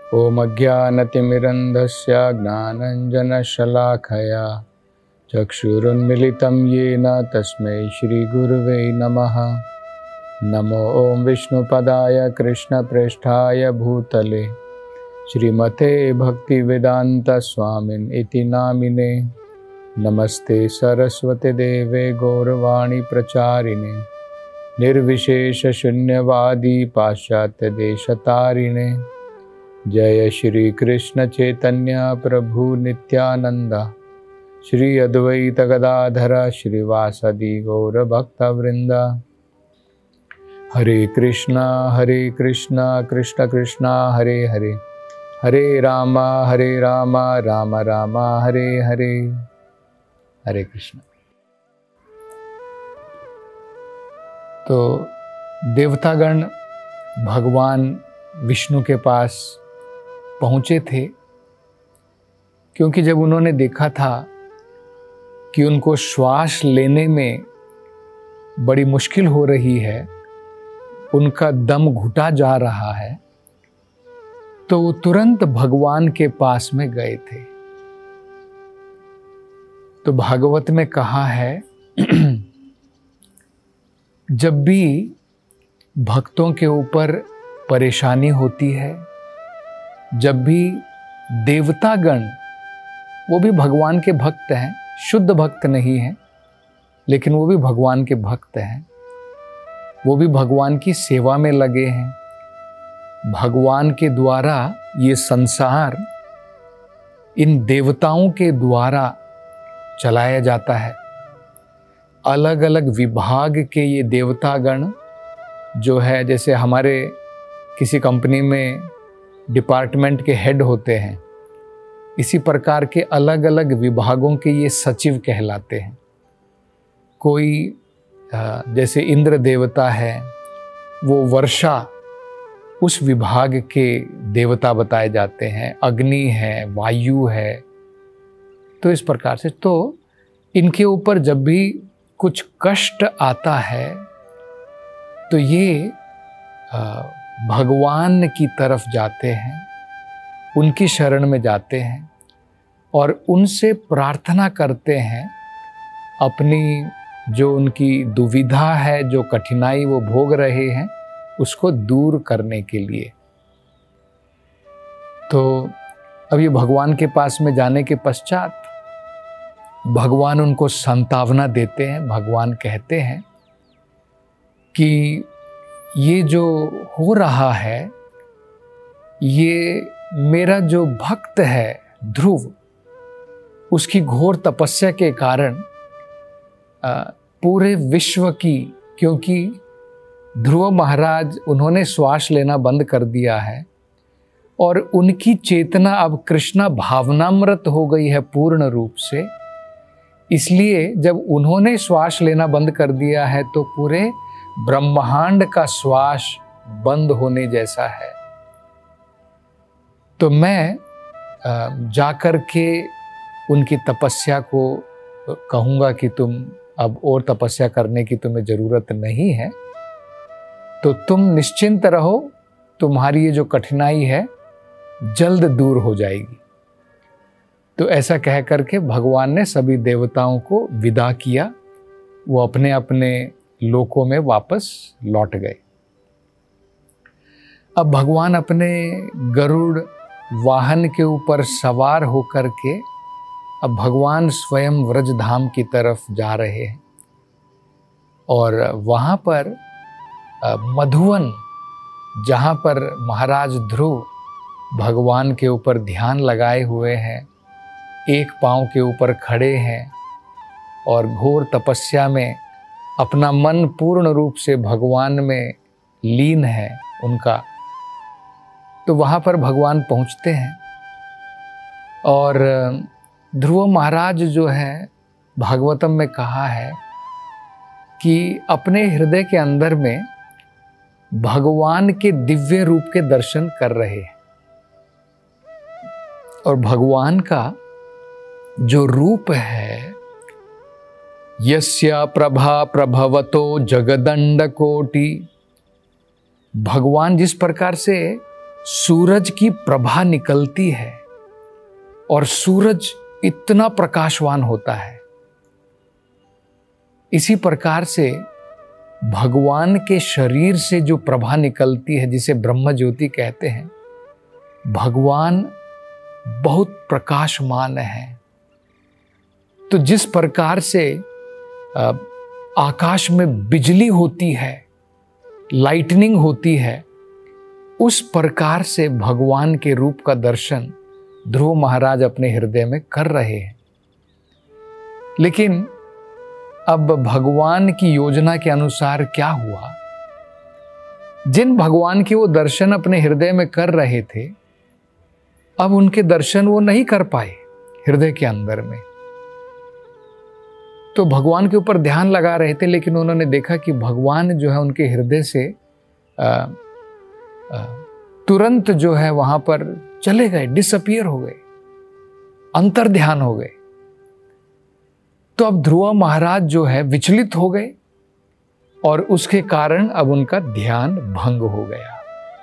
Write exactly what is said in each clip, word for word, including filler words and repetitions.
ओम अज्ञानतिमिरन्धस्य ज्ञानाञ्जनशलाकया चक्षुरुन्मिलितं येन तस्मै श्रीगुरुवे नमः। नमो ओम विष्णुपदाय कृष्णप्रेष्ठाय भूतले श्रीमते भक्तिवेदान्तस्वामिन् इति नामिने। नमस्ते सरस्वती देवे गौरवाणी प्रचारिणे निर्विशेषशून्यवादी पाश्चात्यदेशतारिणे। जय श्री कृष्ण चैतन्य प्रभु नित्यानंद श्री अद्वैत गदाधर श्रीवासदि गौर भक्तवृंद। हरे कृष्णा हरे कृष्णा कृष्ण कृष्णा हरे हरे, हरे रामा हरे रामा राम रामा हरे हरे। हरे कृष्ण। तो देवतागण भगवान विष्णु के पास पहुँचे थे, क्योंकि जब उन्होंने देखा था कि उनको श्वास लेने में बड़ी मुश्किल हो रही है, उनका दम घुटा जा रहा है, तो वो तुरंत भगवान के पास में गए थे। तो भागवत में कहा है जब भी भक्तों के ऊपर परेशानी होती है, जब भी देवतागण, वो भी भगवान के भक्त हैं, शुद्ध भक्त नहीं हैं, लेकिन वो भी भगवान के भक्त हैं, वो भी भगवान की सेवा में लगे हैं। भगवान के द्वारा ये संसार इन देवताओं के द्वारा चलाया जाता है। अलग अलग विभाग के ये देवतागण जो है, जैसे हमारे किसी कंपनी में डिपार्टमेंट के हेड होते हैं, इसी प्रकार के अलग अलग विभागों के ये सचिव कहलाते हैं। कोई जैसे इंद्र देवता है, वो वर्षा उस विभाग के देवता बताए जाते हैं। अग्नि है, वायु है, तो इस प्रकार से तो इनके ऊपर जब भी कुछ कष्ट आता है तो ये भगवान की तरफ जाते हैं, उनकी शरण में जाते हैं और उनसे प्रार्थना करते हैं अपनी जो उनकी दुविधा है, जो कठिनाई वो भोग रहे हैं, उसको दूर करने के लिए। तो अब ये भगवान के पास में जाने के पश्चात भगवान उनको सांत्वना देते हैं। भगवान कहते हैं कि ये जो हो रहा है, ये मेरा जो भक्त है ध्रुव, उसकी घोर तपस्या के कारण पूरे विश्व की, क्योंकि ध्रुव महाराज उन्होंने श्वास लेना बंद कर दिया है और उनकी चेतना अब कृष्णा भावनामृत हो गई है पूर्ण रूप से। इसलिए जब उन्होंने श्वास लेना बंद कर दिया है तो पूरे ब्रह्मांड का श्वास बंद होने जैसा है। तो मैं जाकर के उनकी तपस्या को कहूँगा कि तुम अब और तपस्या करने की तुम्हें ज़रूरत नहीं है, तो तुम निश्चिंत रहो, तुम्हारी ये जो कठिनाई है जल्द दूर हो जाएगी। तो ऐसा कह करके भगवान ने सभी देवताओं को विदा किया, वो अपने अपने लोकों में वापस लौट गए। अब भगवान अपने गरुड़ वाहन के ऊपर सवार होकर के अब भगवान स्वयं व्रजधाम की तरफ जा रहे हैं और वहाँ पर मधुवन, जहाँ पर महाराज ध्रुव भगवान के ऊपर ध्यान लगाए हुए हैं, एक पांव के ऊपर खड़े हैं और घोर तपस्या में अपना मन पूर्ण रूप से भगवान में लीन है उनका, तो वहाँ पर भगवान पहुँचते हैं। और ध्रुव महाराज जो है, भागवतम में कहा है कि अपने हृदय के अंदर में भगवान के दिव्य रूप के दर्शन कर रहे हैं और भगवान का जो रूप है, यस्य प्रभा प्रभवतो जगदंड कोटि, भगवान जिस प्रकार से सूरज की प्रभा निकलती है और सूरज इतना प्रकाशवान होता है। इसी प्रकार से भगवान के शरीर से जो प्रभा निकलती है, जिसे ब्रह्म ज्योति कहते हैं, भगवान बहुत प्रकाशमान है। तो जिस प्रकार से आकाश में बिजली होती है, लाइटनिंग होती है, उस प्रकार से भगवान के रूप का दर्शन ध्रुव महाराज अपने हृदय में कर रहे हैं। लेकिन अब भगवान की योजना के अनुसार क्या हुआ, जिन भगवान के वो दर्शन अपने हृदय में कर रहे थे, अब उनके दर्शन वो नहीं कर पाए हृदय के अंदर में। तो भगवान के ऊपर ध्यान लगा रहे थे, लेकिन उन्होंने देखा कि भगवान जो है उनके हृदय से आ, आ, तुरंत जो है वहां पर चले गए, डिसअपियर हो गए, अंतर ध्यान हो गए। तो अब ध्रुव महाराज जो है विचलित हो गए और उसके कारण अब उनका ध्यान भंग हो गया।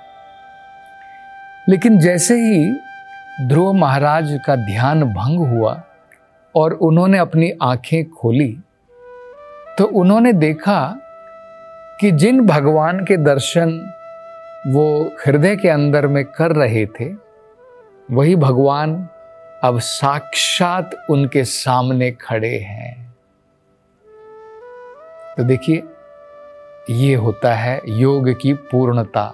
लेकिन जैसे ही ध्रुव महाराज का ध्यान भंग हुआ और उन्होंने अपनी आंखें खोली, तो उन्होंने देखा कि जिन भगवान के दर्शन वो हृदय के अंदर में कर रहे थे, वही भगवान अब साक्षात उनके सामने खड़े हैं। तो देखिए, ये होता है योग की पूर्णता।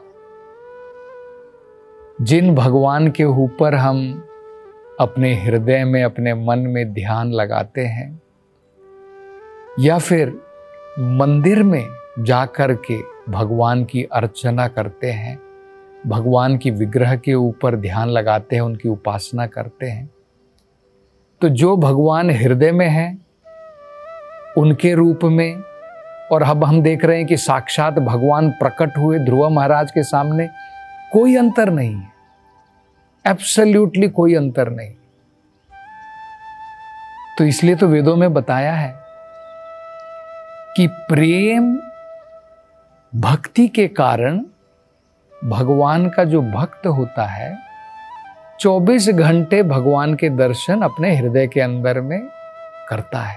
जिन भगवान के ऊपर हम अपने हृदय में, अपने मन में ध्यान लगाते हैं, या फिर मंदिर में जाकर के भगवान की अर्चना करते हैं, भगवान की विग्रह के ऊपर ध्यान लगाते हैं, उनकी उपासना करते हैं, तो जो भगवान हृदय में है उनके रूप में, और अब हम देख रहे हैं कि साक्षात भगवान प्रकट हुए ध्रुव महाराज के सामने, कोई अंतर नहीं है, एब्सोल्युटली कोई अंतर नहीं। तो इसलिए तो वेदों में बताया है कि प्रेम भक्ति के कारण भगवान का जो भक्त होता है, चौबीस घंटे भगवान के दर्शन अपने हृदय के अंदर में करता है।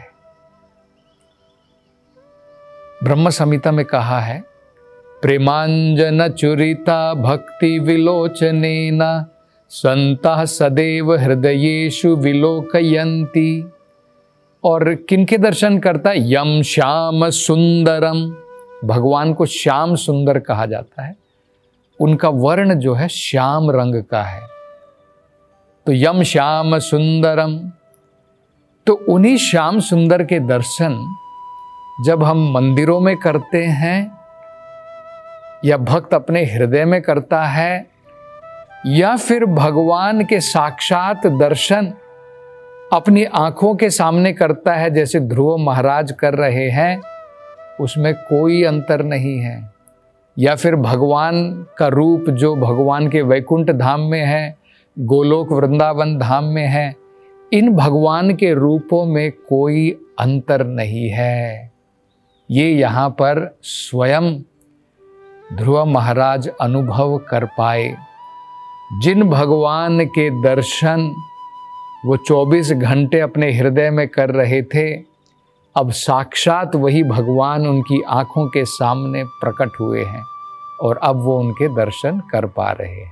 ब्रह्म संहिता में कहा है, प्रेमांजन चुरिता भक्ति विलोचनेना संता सदैव हृदयेषु विलोकयन्ति। और किनके दर्शन करता है? यम श्याम सुंदरम, भगवान को श्याम सुंदर कहा जाता है, उनका वर्ण जो है श्याम रंग का है, तो यम श्याम सुंदरम। तो उन्हीं श्याम सुंदर के दर्शन जब हम मंदिरों में करते हैं, या भक्त अपने हृदय में करता है, या फिर भगवान के साक्षात दर्शन अपनी आंखों के सामने करता है, जैसे ध्रुव महाराज कर रहे हैं, उसमें कोई अंतर नहीं है। या फिर भगवान का रूप जो भगवान के वैकुंठ धाम में है, गोलोक वृंदावन धाम में है, इन भगवान के रूपों में कोई अंतर नहीं है। ये यहाँ पर स्वयं ध्रुव महाराज अनुभव कर पाए। जिन भगवान के दर्शन वो चौबीस घंटे अपने हृदय में कर रहे थे, अब साक्षात वही भगवान उनकी आंखों के सामने प्रकट हुए हैं और अब वो उनके दर्शन कर पा रहे हैं।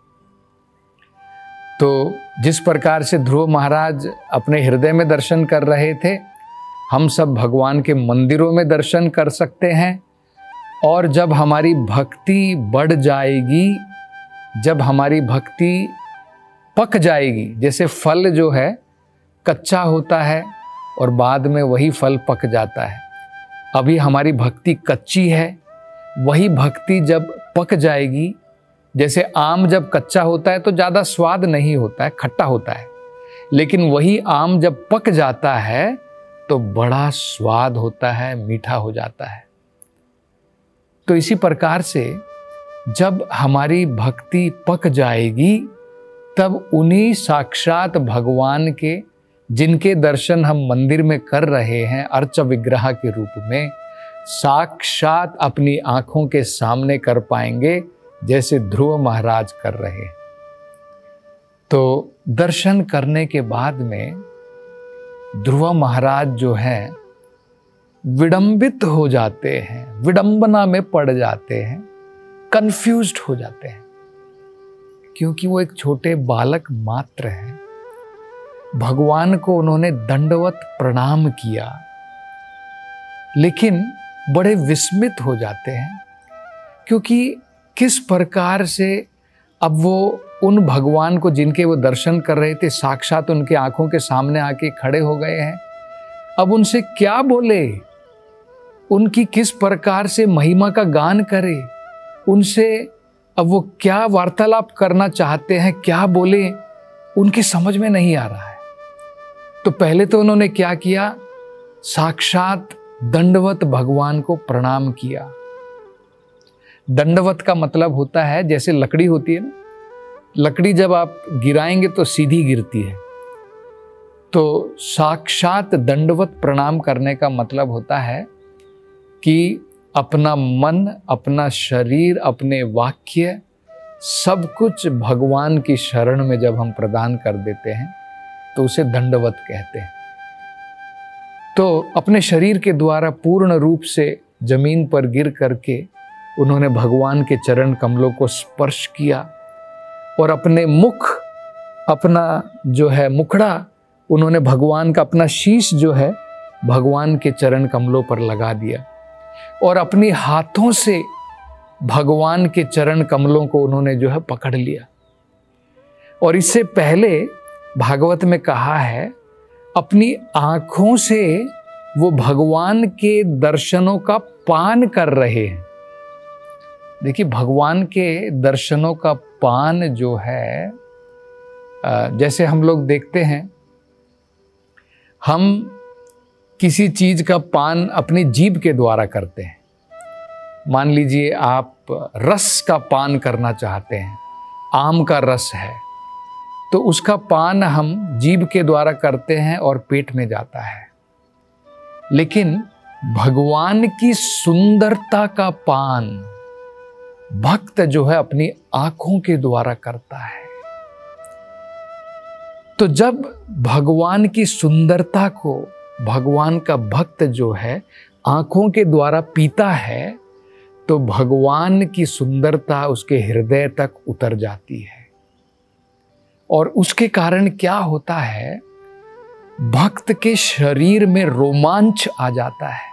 तो जिस प्रकार से ध्रुव महाराज अपने हृदय में दर्शन कर रहे थे, हम सब भगवान के मंदिरों में दर्शन कर सकते हैं। और जब हमारी भक्ति बढ़ जाएगी, जब हमारी भक्ति पक जाएगी, जैसे फल जो है कच्चा होता है और बाद में वही फल पक जाता है, अभी हमारी भक्ति कच्ची है, वही भक्ति जब पक जाएगी, जैसे आम जब कच्चा होता है तो ज़्यादा स्वाद नहीं होता है, खट्टा होता है, लेकिन वही आम जब पक जाता है तो बड़ा स्वाद होता है, मीठा हो जाता है। तो इसी प्रकार से जब हमारी भक्ति पक जाएगी, तब उन्हीं साक्षात भगवान के, जिनके दर्शन हम मंदिर में कर रहे हैं अर्च विग्रह के रूप में, साक्षात अपनी आंखों के सामने कर पाएंगे जैसे ध्रुव महाराज कर रहे हैं। तो दर्शन करने के बाद में ध्रुव महाराज जो है विडंबित हो जाते हैं, विडंबना में पड़ जाते हैं, कंफ्यूज्ड हो जाते हैं, क्योंकि वो एक छोटे बालक मात्र हैं। भगवान को उन्होंने दंडवत प्रणाम किया, लेकिन बड़े विस्मित हो जाते हैं, क्योंकि किस प्रकार से अब वो उन भगवान को जिनके वो दर्शन कर रहे थे साक्षात उनके आंखों के सामने आके खड़े हो गए हैं। अब उनसे क्या बोले, उनकी किस प्रकार से महिमा का गान करे, उनसे अब वो क्या वार्तालाप करना चाहते हैं, क्या बोले, उनकी समझ में नहीं आ रहा है। तो पहले तो उन्होंने क्या किया, साक्षात दंडवत भगवान को प्रणाम किया। दंडवत का मतलब होता है जैसे लकड़ी होती है ना, लकड़ी जब आप गिराएंगे तो सीधी गिरती है। तो साक्षात दंडवत प्रणाम करने का मतलब होता है कि अपना मन, अपना शरीर, अपने वाक्य सब कुछ भगवान की शरण में जब हम प्रदान कर देते हैं तो उसे दंडवत कहते हैं। तो अपने शरीर के द्वारा पूर्ण रूप से जमीन पर गिर करके उन्होंने भगवान के चरण कमलों को स्पर्श किया और अपने मुख, अपना जो है मुखड़ा, उन्होंने भगवान का अपना शीश जो है भगवान के चरण कमलों पर लगा दिया और अपनी हाथों से भगवान के चरण कमलों को उन्होंने जो है पकड़ लिया। और इससे पहले भागवत में कहा है, अपनी आंखों से वो भगवान के दर्शनों का पान कर रहे हैं। देखिए, भगवान के दर्शनों का पान जो है, जैसे हम लोग देखते हैं, हम किसी चीज का पान अपनी जीभ के द्वारा करते हैं। मान लीजिए आप रस का पान करना चाहते हैं, आम का रस है, तो उसका पान हम जीभ के द्वारा करते हैं और पेट में जाता है। लेकिन भगवान की सुंदरता का पान भक्त जो है अपनी आंखों के द्वारा करता है। तो जब भगवान की सुंदरता को भगवान का भक्त जो है आंखों के द्वारा पीता है, तो भगवान की सुंदरता उसके हृदय तक उतर जाती है। और उसके कारण क्या होता है, भक्त के शरीर में रोमांच आ जाता है,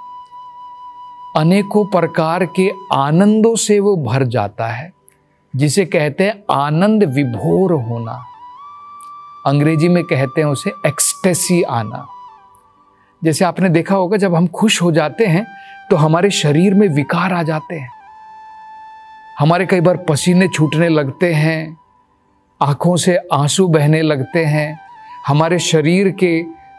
अनेकों प्रकार के आनंदों से वो भर जाता है, जिसे कहते हैं आनंद विभोर होना। अंग्रेजी में कहते हैं उसे एक्सटेसी आना। जैसे आपने देखा होगा, जब हम खुश हो जाते हैं तो हमारे शरीर में विकार आ जाते हैं, हमारे कई बार पसीने छूटने लगते हैं, आंखों से आंसू बहने लगते हैं, हमारे शरीर के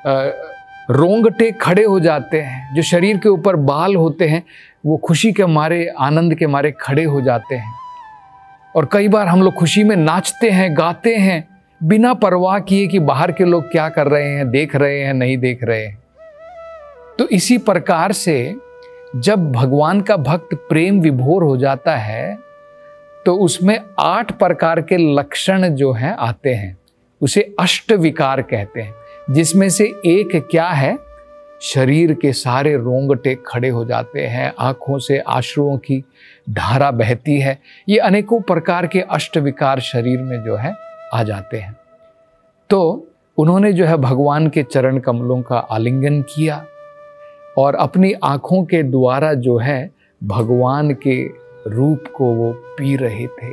रोंगटे खड़े हो जाते हैं, जो शरीर के ऊपर बाल होते हैं वो खुशी के मारे, आनंद के मारे खड़े हो जाते हैं। और कई बार हम लोग खुशी में नाचते हैं, गाते हैं, बिना परवाह किए कि बाहर के लोग क्या कर रहे हैं, देख रहे हैं, नहीं देख रहे हैं। तो इसी प्रकार से जब भगवान का भक्त प्रेम विभोर हो जाता है तो उसमें आठ प्रकार के लक्षण जो हैं आते हैं, उसे अष्ट विकार कहते हैं, जिसमें से एक क्या है, शरीर के सारे रोंगटे खड़े हो जाते हैं, आंखों से आंसुओं की धारा बहती है। ये अनेकों प्रकार के अष्ट विकार शरीर में जो है आ जाते हैं। तो उन्होंने जो है भगवान के चरण कमलों का आलिंगन किया और अपनी आंखों के द्वारा जो है भगवान के रूप को वो पी रहे थे।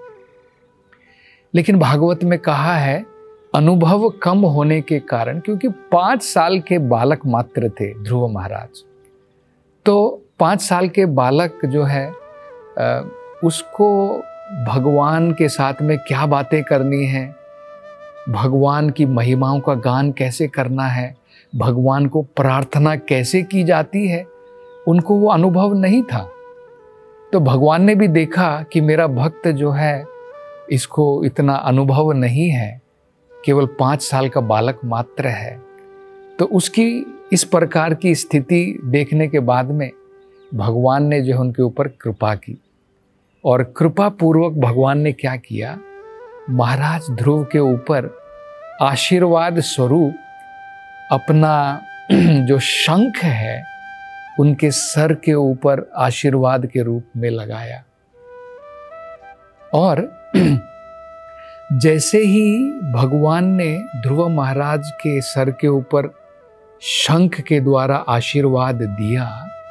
लेकिन भागवत में कहा है, अनुभव कम होने के कारण, क्योंकि पांच साल के बालक मात्र थे ध्रुव महाराज, तो पांच साल के बालक जो है उसको भगवान के साथ में क्या बातें करनी है, भगवान की महिमाओं का गान कैसे करना है, भगवान को प्रार्थना कैसे की जाती है, उनको वो अनुभव नहीं था। तो भगवान ने भी देखा कि मेरा भक्त जो है इसको इतना अनुभव नहीं है, केवल पाँच साल का बालक मात्र है। तो उसकी इस प्रकार की स्थिति देखने के बाद में भगवान ने जो उनके ऊपर कृपा की और कृपा पूर्वक भगवान ने क्या किया, महाराज ध्रुव के ऊपर आशीर्वाद स्वरूप अपना जो शंख है उनके सर के ऊपर आशीर्वाद के रूप में लगाया। और जैसे ही भगवान ने ध्रुव महाराज के सर के ऊपर शंख के द्वारा आशीर्वाद दिया,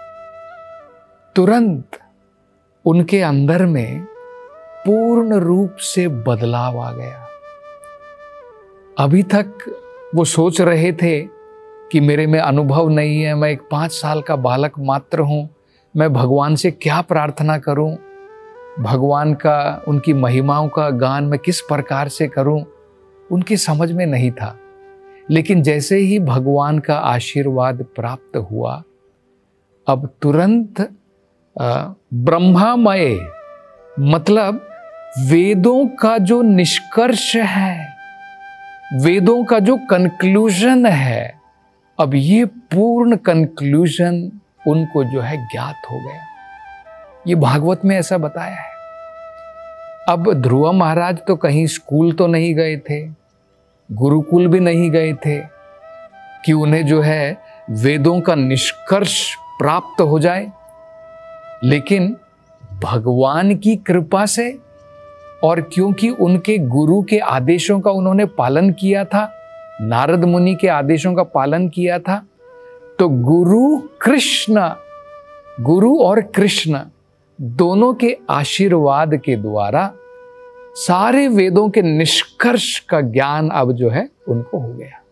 तुरंत उनके अंदर में पूर्ण रूप से बदलाव आ गया। अभी तक वो सोच रहे थे कि मेरे में अनुभव नहीं है, मैं एक पाँच साल का बालक मात्र हूँ, मैं भगवान से क्या प्रार्थना करूँ, भगवान का, उनकी महिमाओं का गान मैं किस प्रकार से करूँ, उनकी समझ में नहीं था। लेकिन जैसे ही भगवान का आशीर्वाद प्राप्त हुआ, अब तुरंत ब्रह्मामय, मतलब वेदों का जो निष्कर्ष है, वेदों का जो कंक्लूजन है, अब ये पूर्ण कंक्लूजन उनको जो है ज्ञात हो गया। ये भागवत में ऐसा बताया है। अब ध्रुव महाराज तो कहीं स्कूल तो नहीं गए थे, गुरुकुल भी नहीं गए थे कि उन्हें जो है वेदों का निष्कर्ष प्राप्त हो जाए, लेकिन भगवान की कृपा से, और क्योंकि उनके गुरु के आदेशों का उन्होंने पालन किया था, नारद मुनि के आदेशों का पालन किया था, तो गुरु कृष्ण, गुरु और कृष्ण दोनों के आशीर्वाद के द्वारा सारे वेदों के निष्कर्ष का ज्ञान अब जो है उनको हो गया।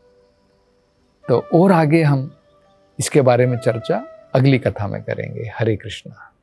तो और आगे हम इसके बारे में चर्चा अगली कथा में करेंगे। हरे कृष्णा।